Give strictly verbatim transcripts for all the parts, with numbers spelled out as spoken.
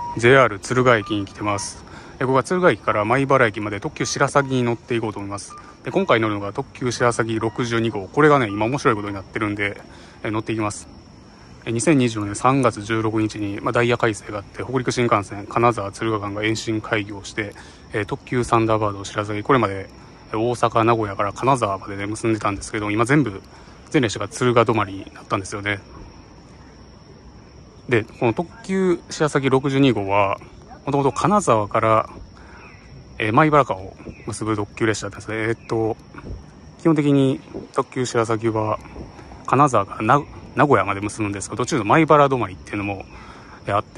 ジェイアール 敦賀駅に来てます。ここが敦賀駅から米原駅まで特急しらさぎに乗っていこうと思います。で今回乗るのが特急しらさぎろくじゅうに号。これがね今面白いことになってるんで乗っていきます。にせんにじゅうよねんさんがつじゅうろくにちに、まあ、ダイヤ改正があって北陸新幹線金沢敦賀間が延伸開業して、えー、特急サンダーバードしらさぎ、これまで大阪名古屋から金沢まで、ね、結んでたんですけど、今全部全列車が敦賀止まりになったんですよね。でこの特急しらさぎろくじゅうに号はもともと金沢から、えー、米原間を結ぶ特急列車だったんですね。えー、っと基本的に特急しらさぎは金沢から名名古屋まで結ぶんですが、途中の米原止まりっていうのもあって、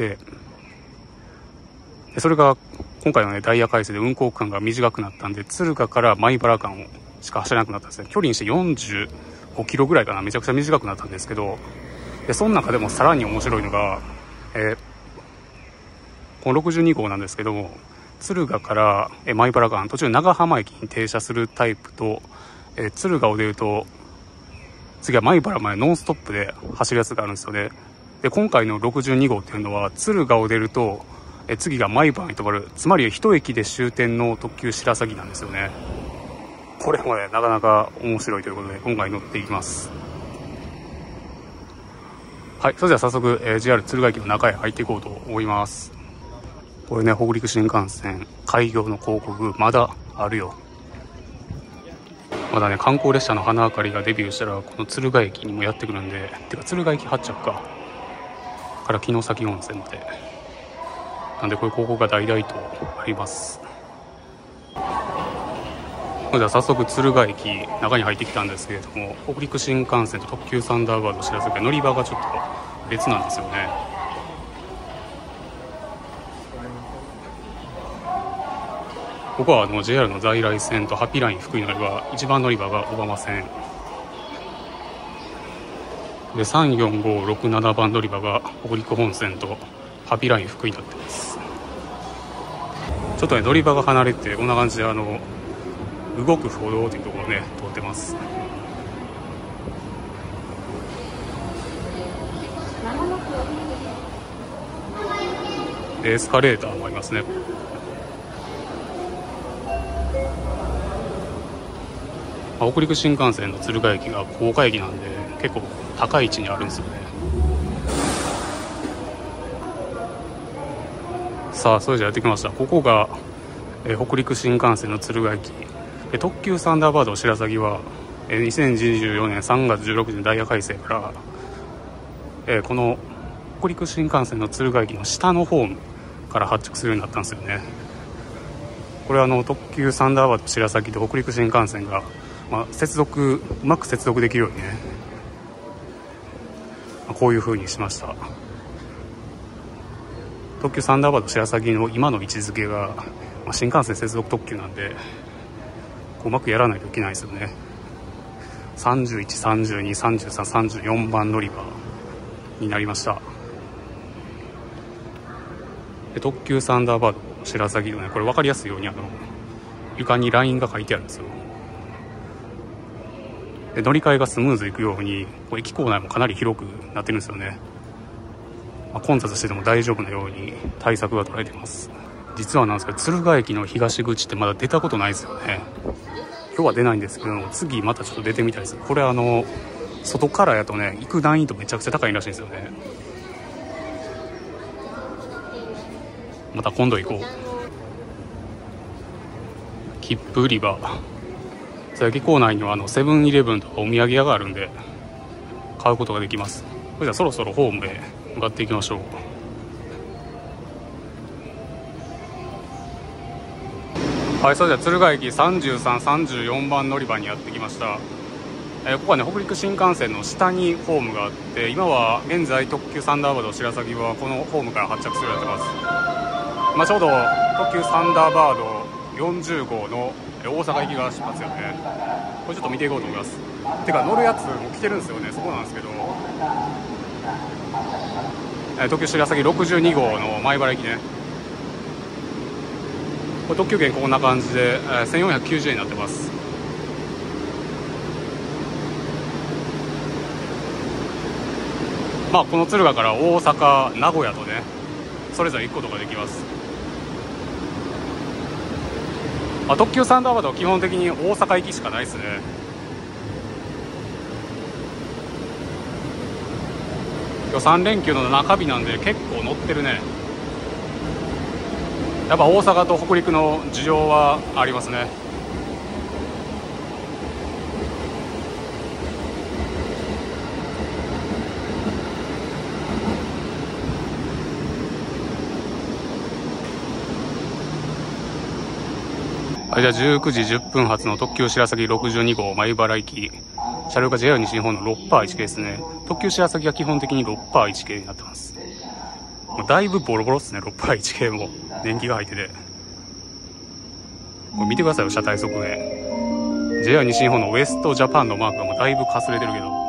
それが今回の、ね、ダイヤ改正で運行区間が短くなったんで、敦賀から米原間をしか走らなくなったんですね。距離にしてよんじゅうごキロぐらいかな、めちゃくちゃ短くなったんですけど、でその中でもさらに面白いのが、えー、このろくじゅうに号なんですけども、敦賀から米原間途中長浜駅に停車するタイプと、えー、敦賀を出ると次は米原までノンストップで走るやつがあるんですよね。で今回のろくじゅうに号っていうのは敦賀を出るとえ次が米原に止まる、つまり一駅で終点の特急しらさぎなんですよね。これもねなかなか面白いということで今回乗っていきます。はい、それでは早速、えー、ジェイアール 敦賀駅の中へ入っていこうと思います。これね北陸新幹線開業の広告まだあるよ。まだね観光列車の花明かりがデビューしたらこの敦賀駅にもやってくるんで、てか敦賀駅発着かから城崎温泉までなんで、こういう広告が大々とあります。それでは早速敦賀駅中に入ってきたんですけれども、北陸新幹線と特急サンダーバードしらさぎ乗り場がちょっと別なんですよね。ここはあの ジェイアール の在来線とハピライン福井乗り場、一番乗り場が小浜線で、さんよんごろくななばん乗り場が北陸本線とハピライン福井になってます。ちょっとね乗り場が離れてこんな感じであの動く歩道というところをね通ってます。エスカレーターもありますね。北陸新幹線の敦賀駅が高架駅なんで結構高い位置にあるんですよね。さあそれじゃやってきました。ここが、えー、北陸新幹線の敦賀駅、えー、特急サンダーバードしらさぎは、えー、にせんにじゅうよねんさんがつじゅうろくにちのダイヤ改正から、えー、この北陸新幹線の敦賀駅の下のホームから発着するようになったんですよね。これはあの特急サンダーバードしらさぎと北陸新幹線がまあ、接続うまく接続できるようにね、まあ、こういう風にしました。特急サンダーバードしらさぎの今の位置づけが、まあ、新幹線接続特急なんでこううまくやらないといけないですよね。さんじゅういち、さんじゅうに、さんじゅうさん、さんじゅうよんばん乗り場になりました。で特急サンダーバードしらさぎのねこれ分かりやすいようにあの床にラインが書いてあるんですよ。で乗り換えがスムーズいくようにこう駅構内もかなり広くなってるんですよね。まあ、混雑してても大丈夫なように対策が取られています。実はなんですけど敦賀駅の東口ってまだ出たことないですよね。今日は出ないんですけども次またちょっと出てみたいです。これあの外からやとね行く難易度めちゃくちゃ高いらしいんですよね。また今度行こう。切符売り場、駅構内にはあのセブンイレブンとかお土産屋があるんで買うことができます。それじゃあそろそろホームへ向かっていきましょう。はい、それでは敦賀駅さんじゅうさん、さんじゅうよんばん乗り場にやってきました。えー、ここはね北陸新幹線の下にホームがあって、今は現在特急サンダーバードしらさぎはこのホームから発着するようになってます。まあ、ちょうど特急サンダーバードよんじゅうごうの大阪行きが出発よね。これちょっと見ていこうと思います。てか乗るやつも来てるんですよね。そこなんですけど、えー、特急しらさぎろくじゅうに号の米原行きね。これ特急券こんな感じで、えー、せんよんひゃくきゅうじゅうえんになってます。まあこの敦賀から大阪名古屋とねそれぞれいっことかできます。あ、特急サンダーバードは基本的に大阪行きしかないですね。今日さん連休の中日なんで結構乗ってるね。やっぱ大阪と北陸の需要はありますね。はい、じゃあじゅうくじじゅっぷん発の特急白鷺ろくじゅうに号米原行き、車両が ジェイアール 西日本の ろくパーいち系ですね。特急白鷺は基本的に ろくパーいち系になってます。もうだいぶボロボロっすね、ろくパーいち系も。年季が入ってて。これ見てくださいよ、車体側面。ジェイアール 西日本のウエストジャパンのマークがもうだいぶかすれてるけど。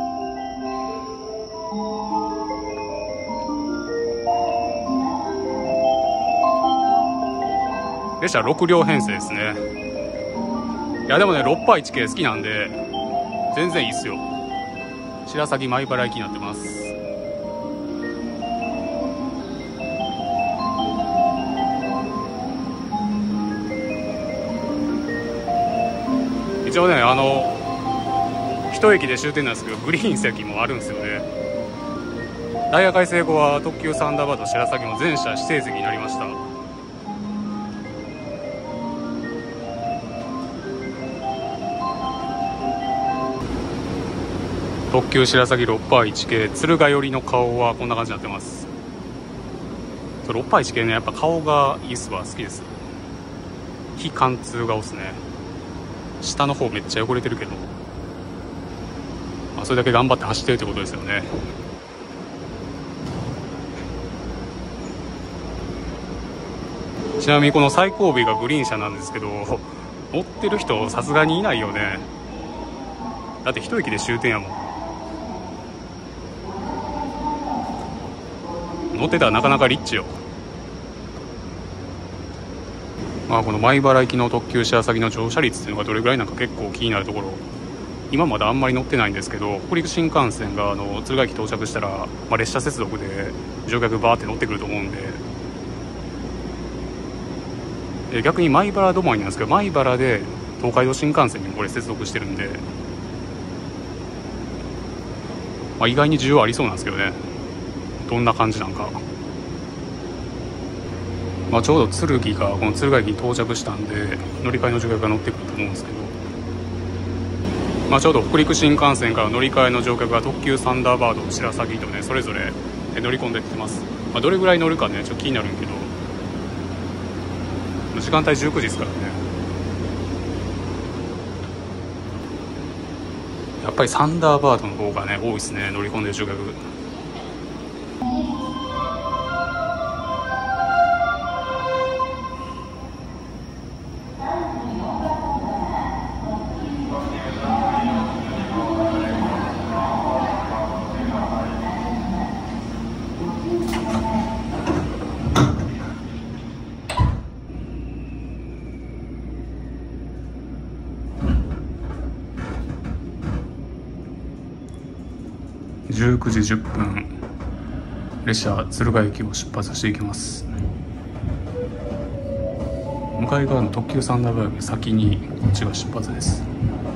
列車ろく両編成ですね。いやでもね、ろくパーいち系好きなんで全然いいっすよ。白鷺米原行きになってます。一応ね、あの一駅で終点なんですけど、グリーン席もあるんですよね。ダイヤ改正後は特急サンダーバード白鷺も全車指定席になりました。特急白鷺 ろくパーいち系、敦賀寄りの顔はこんな感じになってます。ろくパーいち系ね、やっぱ顔がいいっすわ、好きです。非貫通顔っすね。下の方めっちゃ汚れてるけど、まあ、それだけ頑張って走ってるってことですよね。ちなみにこの最後尾がグリーン車なんですけど、乗ってる人さすがにいないよね。だって一駅で終点やもん。乗ってたらなかなかリッチよ。まあこの米原行きの特急白鷺の乗車率っていうのがどれぐらいなんか結構気になるところ。今まだあんまり乗ってないんですけど、北陸新幹線があの敦賀駅到着したら、まあ、列車接続で乗客バーって乗ってくると思うんで、で逆に米原止まりなんですけど、米原で東海道新幹線にもこれ接続してるんで、まあ、意外に需要ありそうなんですけどね。どんな感じなんか。まあ、ちょうど鶴木がこの敦賀駅に到着したんで、乗り換えの乗客が乗ってくると思うんですけど、まあ、ちょうど北陸新幹線から乗り換えの乗客が特急サンダーバード白鷺とね、それぞれ乗り込んできてます。まあ、どれぐらい乗るかねちょっと気になるんけど、時間帯じゅうくじですからね。やっぱりサンダーバードの方がね多いですね、乗り込んでる乗客。じゅうくじじゅっぷん、列車敦賀駅を出発していきます。向かい側の特急サンダーバードより先にこっちが出発です。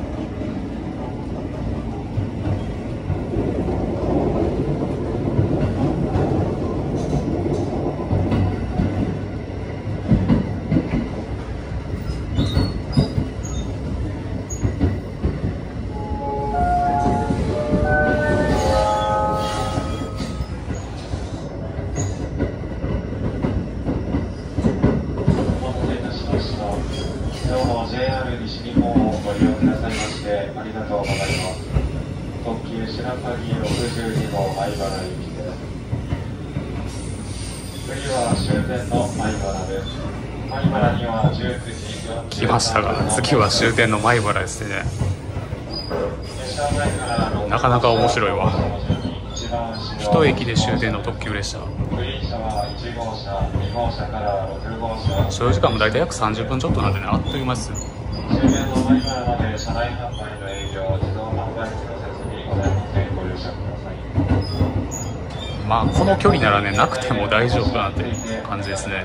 来ましたが、次は終点の米原ですね。なかなか面白いわ。一駅で終点の特急列車。所要時間も大体約さんじゅっぷんちょっとなんでね、あっという間ですよ。終点の米原まで車内販売の営業、自動販売機の設備ございません。ご了承ください。 まあこの距離ならねなくても大丈夫かなって感じですね。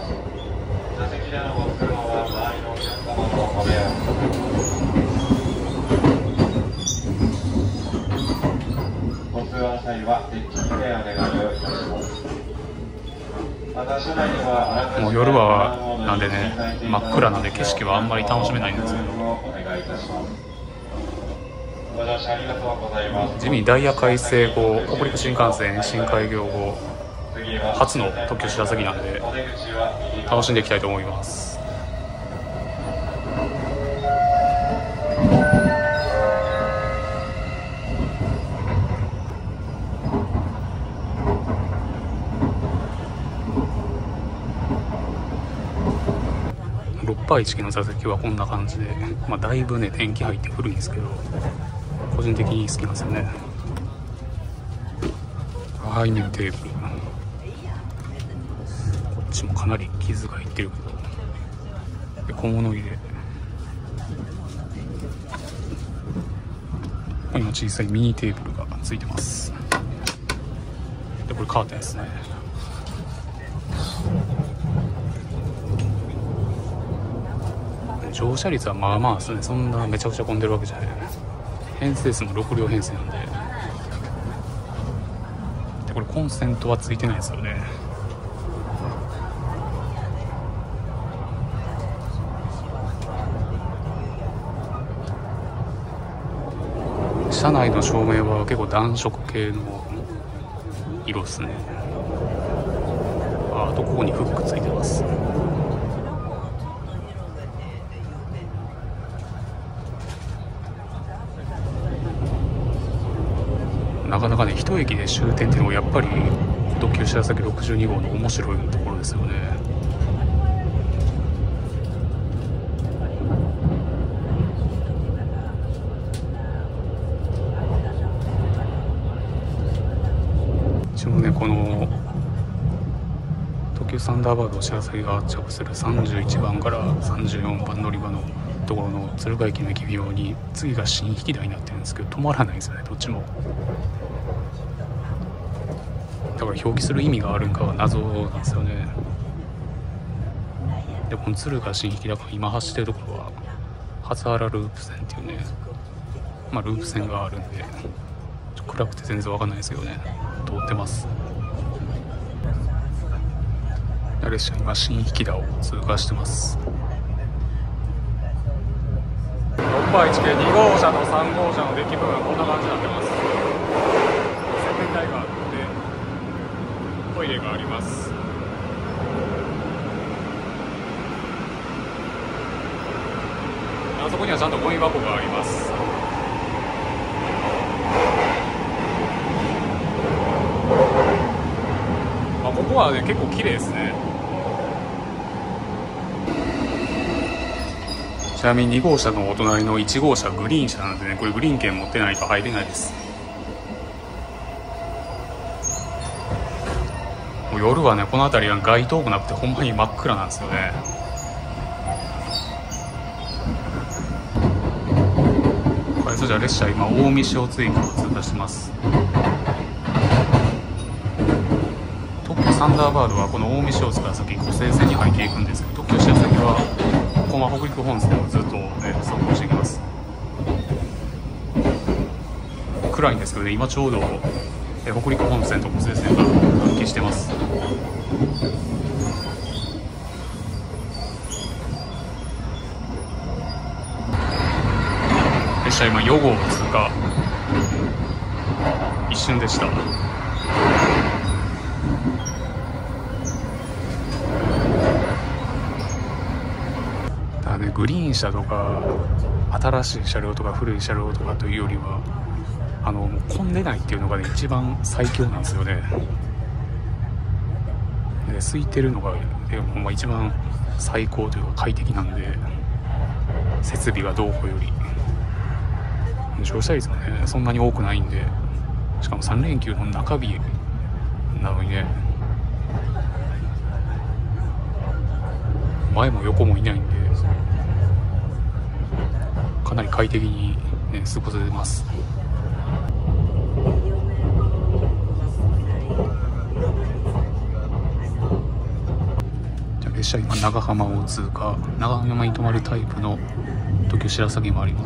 もう夜はなんでね真っ暗なんで景色はあんまり楽しめないんですけど、地味にダイヤ改正後北陸新幹線新開業後初の特急白鷺なんで楽しんでいきたいと思います。ろくばいいちきの座席はこんな感じで、まあ、だいぶね年季入って古いんですけど個人的に好きなんですよね。背面テーブル、こっちもかなり傷がいってるけど小物入れ、ここにも小さいミニテーブルがついてます。でこれカーテンですね。乗車率はまあまあですね。そんなめちゃくちゃ混んでるわけじゃない。編成数もろくりょう編成なんで。でこれコンセントはついてないですよね。車内の照明は結構暖色系の色ですね。あ、あとここにフックついてます。なかなかね一駅で終点っていうのがやっぱり特急白鷺ろくじゅうにごうの面白いところですよね。一応ねこの特急サンダーバード白鷺が発着するさんじゅういちばんからさんじゅうよんばん乗り場のところの敦賀駅の駅表に次が新疋田になってるんですけど止まらないんですよねどっちも。だから表記する意味があるんかは謎なんですよね。でこの敦賀新疋田から今走ってるところは初原ループ線っていうね、まあループ線があるんでちょ暗くて全然わかんないですけどね通ってます。列車今新疋田を通過してます。ろくばいいち系にごうしゃとさんごうしゃのデッキ部分こんな感じになってます。洗面台があってトイレがあります。あそこにはちゃんとゴミ箱があります。まあ、ここはね結構綺麗ですね。ちなみににごうしゃのお隣のいちごうしゃグリーン車なんでねこれグリーン券持ってないと入れないです。もう夜はねこの辺りは街灯もなくてほんまに真っ暗なんですよね。はい、それじゃあ列車今大見塩津駅を通過してます。特急サンダーバードはこの大見塩津から先湖西線に入っていくんですけど特急白鷺はこの北陸本線をずっと、ね、走行していきます。暗いんですけどね今ちょうどえ北陸本線と湖西線が分岐してます。列車今よごうを通過、一瞬でした。だからねグリーン車とか新しい車両とか古い車両とかというよりはあのもう混んでないっていうのがね一番最強なんですよね。で空いてるのがほんま一番最高というか快適なんで設備がどうこうより乗車率もねそんなに多くないんでしかもさんれんきゅうの中日なのにね前も横もいないんでかなり快適に、ね、過ごせてます。 列車今長浜を通過。長浜に止まるタイプの特急しらさぎもあります。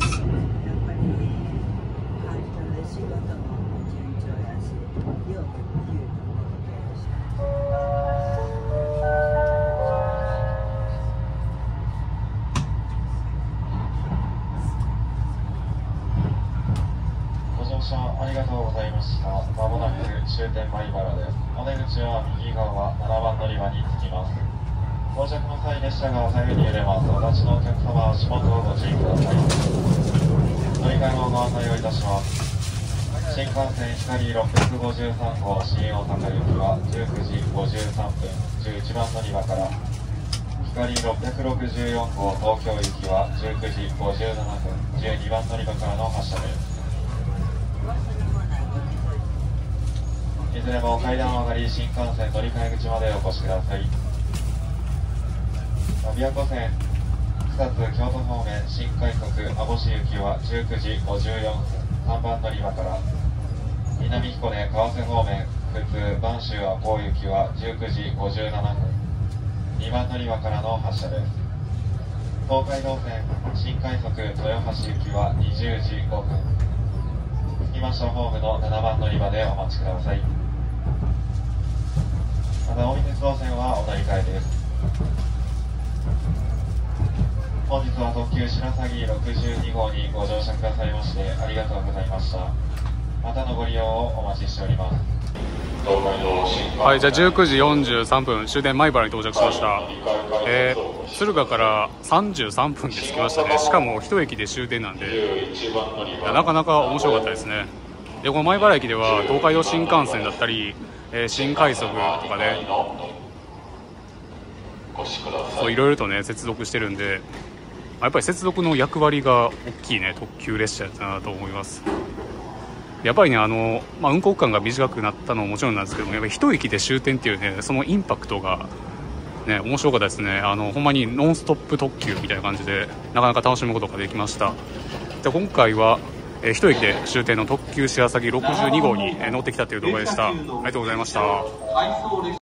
ありがとうございました。まもなく終点米原です。お出口は右側ななばん乗り場に着きます。到着の際、列車が左右に揺れます。お立ちのお客様は足元をご注意ください。乗り換えのご案内をいたします。新幹線ひかりろっぴゃくごじゅうさんご新大阪行きはじゅうくじごじゅうさんぷんじゅういちばん乗り場から、ひかりろっぴゃくろくじゅうよんご東京行きはじゅうくじごじゅうななふんじゅうにばん乗り場からの発車です。いずれも階段を上がり、新幹線乗り換え口までお越しください。琵琶湖線草津京都方面新快速網干行きはじゅうくじごじゅうよんふんさんばん乗り場から、南彦根川瀬方面普通播州赤穂行きはじゅうくじごじゅうななふんにばん乗り場からの発車です。東海道線新快速豊橋行きはにじゅうじごふん、着きましたホームのななばん乗り場でお待ちください。また、近江鉄道線はお乗り換えです。本日は特急しらさぎろくじゅうにごうにご乗車くださいましてありがとうございました。またのご利用をお待ちしております。 はい、じゃあじゅうくじよんじゅうさんぷん終電米原に到着しました。えー、敦賀からさんじゅうさんぷんで着きましたね。しかも一駅で終点なんで、いやなかなか面白かったですね。でこの米原駅では東海道新幹線だったり、えー、新快速とかね、そういろいろとね接続してるんで、やっぱり接続の役割が大きいね特急列車だなと思います。やっぱりねあの、まあ、運行区間が短くなったのももちろんなんですけども、やっぱり一駅で終点っていうねそのインパクトがね面白かったですね。あのほんまにノンストップ特急みたいな感じでなかなか楽しむことができました。で今回はえー、一駅で終点の特急しらさぎろくじゅうにごうに乗ってきたという動画でした。ありがとうございました。